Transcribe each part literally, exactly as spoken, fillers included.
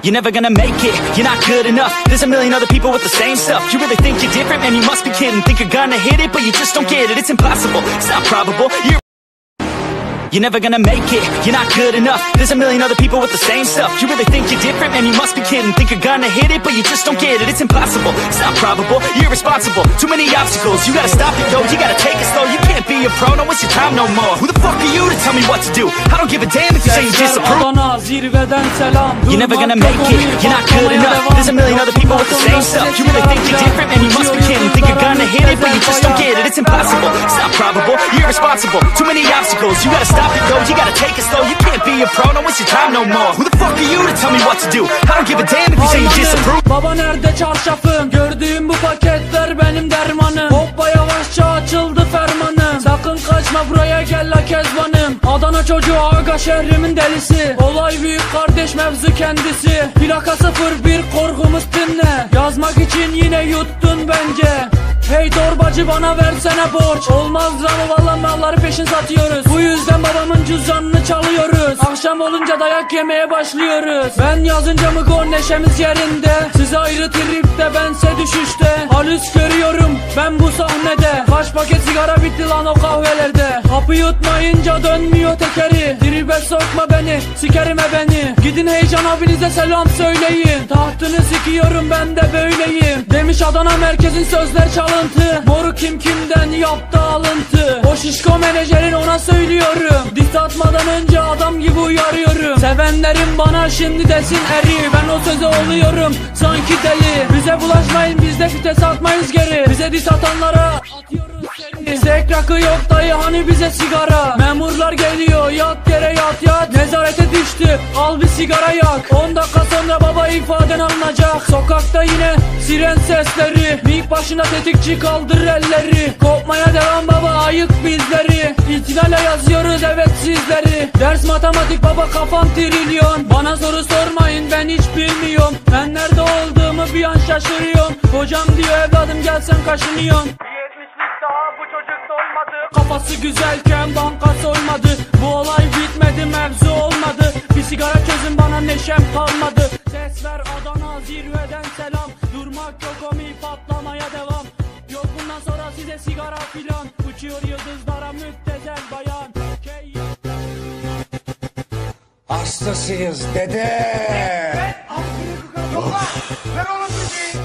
You're never gonna make it, you're not good enough. There's a million other people with the same stuff. You really think you're different? Man, you must be kidding. Think you're gonna hit it, but you just don't get it. It's impossible, it's not probable. You're You're never gonna make it, you're not good enough. There's a million other people with the same stuff. You really think you're different? Man, you must be kidding. Think you're gonna hit it, but you just don't get it. It's impossible, it's not probable. You're irresponsible, too many obstacles. You gotta stop it, yo, you gotta take it slow. You can't be a pro, don't waste your time no more. Who the fuck are you to tell me what to do? I don't give a damn if you say you disapprove. You're never gonna make it, you're not good enough. There's a million other people with the same stuff. You really think you're different? Man, you must be kidding. Think you're gonna hit it, but you just don't get it. It's impossible, it's not probable. You're irresponsible, too many obstacles. You gotta stop it, yo, you gotta take it slow. You can't be a pro, don't waste your time no more. Who the fuck are you to tell me what to do? I don't give a damn if you say you disapprove. Baba nerede çarşafım? Gördüğüm bu paketler benim dermanım. Hoppa yavaşça açıldı fermanım. Sakın kaçma buraya gel la kezbanım. Adana çocuğu aga şehrimin delisi. Olay büyük kardeş mevzu kendisi. Plaka sıfır bir korkumuz dinle. Yazmak için yine yuttun bence. Hey torbacı bana versene borç. Olmaz lan valla malları peşin satıyoruz. Bu yüzden babamın cüzdanını çalıyoruz. Akşam olunca dayak yemeye başlıyoruz. Ben yazınca mı gol neşemiz yerinde. Siz ayrı tripte bense düşüşte. Halüs görüyorum ben bu sahnede. Kaç paket sigara bitti lan o kahvelerde. Hapı yutmayınca dönmüyor tekeri. Tribe sokma beni sikerime beni. Gidin Heyecan abinize selam söyleyin. Tahtını sikiyorum ben de böyleyim. Demiş Adana merkezin sözler çalın. Moru kim kimden yaptı alıntı. O şişko menajerin ona söylüyorum. Diss atmadan önce adam gibi uyarıyorum. Sevenlerim bana şimdi desin eri. Ben o söze oluyorum sanki deli. Bize bulaşmayın biz de fites atmayız geri. Bize diss atanlara atıyoruz seni. Sek rakı yok dayı hani bize sigara. Memurlar geliyor yat yere yat yat. Nezarete düştü al bir sigara yak. On dakika sonra baba ifaden alınacak. Sokakta yine siren sesleri. Mik başına tetikçi kaldır elleri. Kopmaya devam baba ayık bizleri. İtinale yazıyoruz evet sizleri. Ders matematik baba kafam trilyon. Bana soru sormayın ben hiç bilmiyorum. Ben nerede olduğumu bir an şaşırıyorum. Hocam diyor evladım gelsen kaşınıyorsun. Daha bu çocuk doymadı. Kafası güzelken banka soymadı. Bu olay bitmedi mevzu olmadı. Bir sigara çözün bana neşem kalmadı. Ses ver Adana zirveden selam. Durmak yok omi patlamaya devam. Yok bundan sonra size sigara filan. Uçuyor yıldızlara müptezel bayan. Key... Hastasıyız dede. Ver oğlum müziği.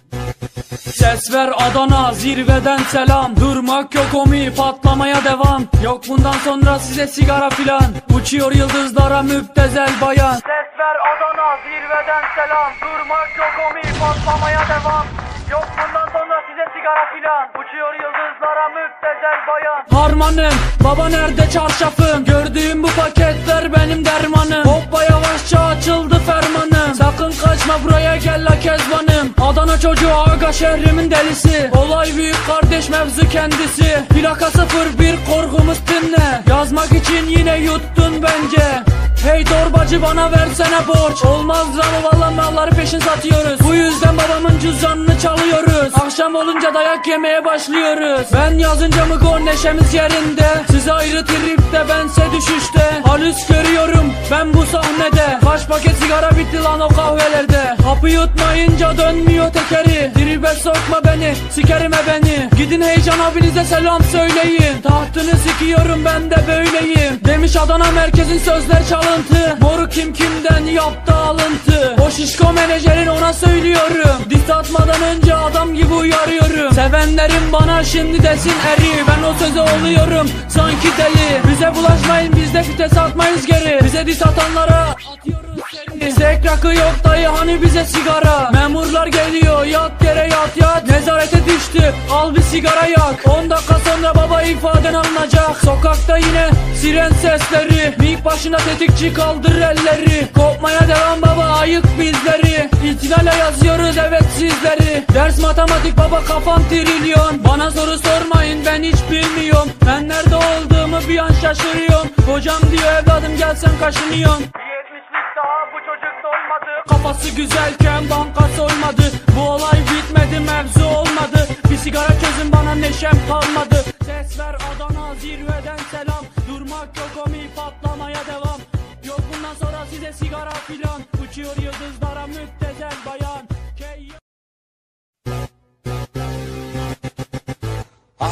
Ses ver Adana zirveden selam. Durmak yok omi patlamaya devam. Yok bundan sonra size sigara filan. Uçuyor yıldızlara müptezel bayan. Ses ver Adana zirveden selam. Durmak yok omi patlamaya devam. Yok bundan sonra size sigara filan. Uçuyor yıldızlara müptezel bayan. Harmanım baba nerede çarşafım? Gördüğüm bu paketler benim dermanım. Hoppa yavaşça açıldı fermanım. Sakın kaçma buraya gel la kezbanım. Adana çocuğu aga şehrimin delisi. Olay büyük kardeş mevzu kendisi. Plaka sıfır bir korkumuz dinle. Yazmak için yine yuttun bence. Hey torbacı bana versene borç. Olmaz lan valla malları peşin satıyoruz. Bu yüzden babamın cüzdanını çalıyoruz. Akşam olunca dayak yemeye başlıyoruz. Ben yazınca mı gol neşemiz yerinde. Siz ayrı tripte bense düşüşte. Halüs görüyorum ben bu sahnede. Kaç paket sigara bitti lan o kahvelerde. Hapı yutmayınca dönmüyor tekeri. Tribe sokma beni sikerime beni. Gidin Heyecan abinize selam söyleyin. Tahtını sikiyorum ben de böyleyim. Demiş Adana merkezin sözler çalın. Moru kim kimden yaptı alıntı. O şişko menajerin ona söylüyorum. Diss atmadan önce adam gibi uyarıyorum. Sevenlerim bana şimdi desin eri. Ben o söze oluyorum sanki deli. Bize bulaşmayın biz de fites atmayız geri. Bize diss atanlara atıyoruz seni. Sek rakı yok dayı hani bize sigara. Memurlar geliyor yat yere yat yat. Nezarete düştü al bir sigara yak. On dakika sonra baba ifaden alınacak. Sokakta yine siren sesleri. Mik başına tetikçi kaldır elleri. Kopmaya devam baba ayık bizleri. İtinale yazıyoruz evet sizleri. Ders matematik baba kafam trilyon. Bana soru sormayın ben hiç bilmiyorum. Ben nerede olduğumu bir an şaşırıyorum. Hocam diyor evladım gelsen kaşınıyorsun. yetmişlik daha bu çocuk doymadı. Kafası güzelken banka soymadı. Bu olay bitmedi mevzu olmadı. Bir sigara çözün bana neşem kalmadı. Ses ver Adana zirveden selam. Durmak yok omi patlamaya devam. Yok bundan sonra size sigara filan. Uçuyor yıldızlara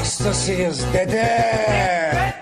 Hastasıyız dede.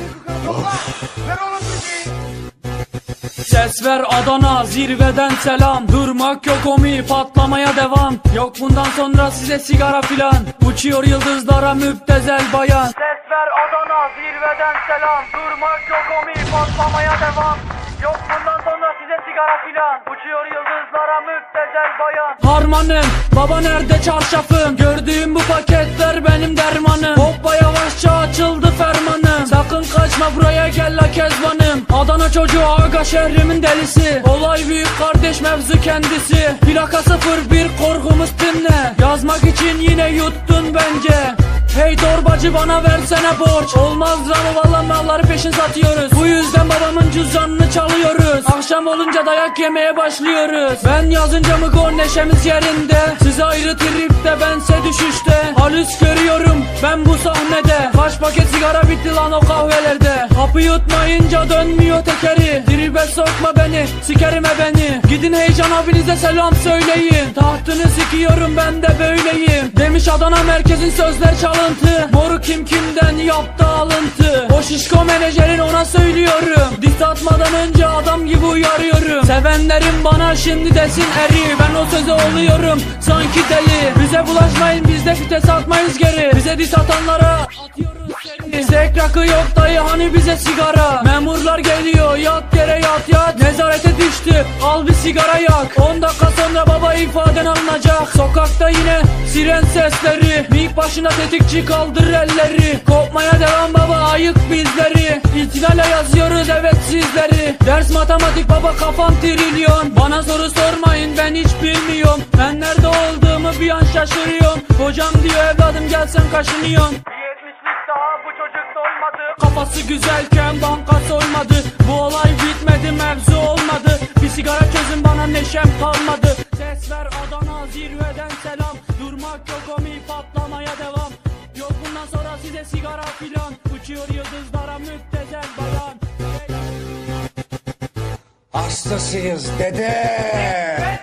Ses ver Adana, zirveden selam. Durmak yok omi, patlamaya devam. Yok bundan sonra size sigara filan. Uçuyor yıldızlara müptezel bayan. Ses ver Adana, zirveden selam. Durmak yok omi, patlamaya devam. Yok bundan sonra size sigara filan. Uçuyor yıldızlara müptezel bayan. Harmanım, baba nerede çarşafım? Gördüğüm bu paketler benim dermanım. Hoppa yavaşça açıldı fermanım. Sakın kaçma buraya gel la kezbanım. Adana çocuğu aga şehrimin delisi. Olay büyük kardeş mevzu kendisi. Plaka sıfır bir korkumuz dinle. Yazmak için yine yuttun bence. Hey torbacı bana versene borç. Olmaz ama valla malları peşin satıyoruz. Bu yüzden babamın cüzdanını çalıyoruz. Akşam olunca dayak yemeye başlıyoruz. Ben yazınca mı gol neşemiz yerinde. Size ayrı tripte bense düşüşte. Halüs görüyorum ben bu sahnede. Kaç paket sigara bitti lan o kahvelerde. Hapı yutmayınca dönmüyor tekeri. Tribe sokma beni, sikerime beni. Gidin heyecan abinize selam söyleyin. Tahtını sikiyorum ben de böyleyim. Demiş Adana merkezin sözler çalın. Moru kim kimden yaptı alıntı. O şişko menajerin ona söylüyorum. Diss atmadan önce adam gibi uyarıyorum. Sevenlerim bana şimdi desin eri. Ben o söze oluyorum sanki deli. Bize bulaşmayın biz de fites atmayız geri. Bize diss atanlara atıyoruz seri. Zek rakı yok dayı hani bize sigara. Memurlar geliyor yat yere yat yat. Nezarete düştü al bir sigara yak. on dakika sonra baba ifaden alınacak. Sokakta yine siren sesleri. Mik başına tetikçi kaldır elleri. Kopmaya devam baba ayık bizleri. İtinayla yazıyoruz evet sizleri. Ders matematik baba kafam trilyon. Bana soru sormayın ben hiç bilmiyorum. Ben nerede olduğumu bir an şaşırıyorum. Hocam diyor evladım gel sen kaşınıyorsun. yetmişlik daha bu çocuk dolmadı. Kafası güzelken banka soymadı. Bu olay bitmedi mevzu olmadı. Bir sigara çözün bana neşem kalmadı. Ses ver Adana zirveden selam. Durmak yok omi patlamaya devam. Yok bundan sonra size sigara filan. Uçuyor yıldızlara müptezel bayan. Hastasıyız dede.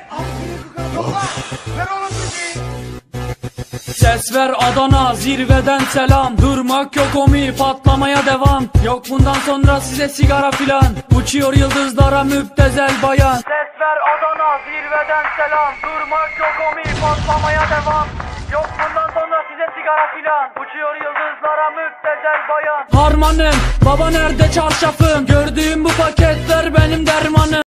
Ses ver Adana zirveden selam. Durmak yok omi patlamaya devam. Yok bundan sonra size sigara filan. Uçuyor yıldızlara müptezel bayan. Ses ver Adana, zirveden selam. Durmak yok omi, patlamaya devam. Yok bundan sonra size sigara filan. Uçuyor yıldızlara müptezel bayan. Harmanım, baba nerede çarşafım? Gördüğüm bu paketler benim dermanım.